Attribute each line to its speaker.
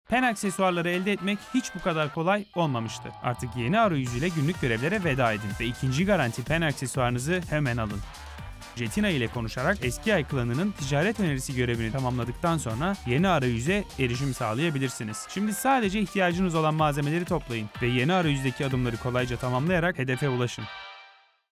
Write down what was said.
Speaker 1: Pen aksesuarları elde etmek hiç bu kadar kolay olmamıştı. Artık yeni arayüzüyle günlük görevlere veda edin ve ikinci garanti pen aksesuarınızı hemen alın. Jetina ile konuşarak eski ay klanının ticaret önerisi görevini tamamladıktan sonra yeni arayüze erişim sağlayabilirsiniz. Şimdi sadece ihtiyacınız olan malzemeleri toplayın ve yeni arayüzdeki adımları kolayca tamamlayarak hedefe ulaşın.